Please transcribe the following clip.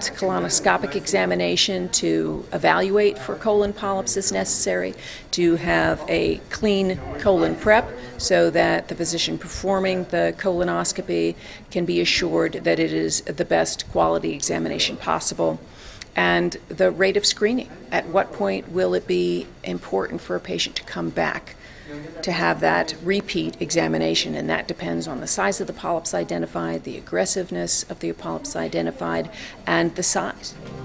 second colonoscopic examination to evaluate for colon polyps is necessary, to have a clean colon prep so that the physician performing the colonoscopy can be assured that it is the best quality examination possible. And the rate of screening. At what point will it be important for a patient to come back to have that repeat examination? And that depends on the size of the polyps identified, the aggressiveness of the polyps identified, and the size.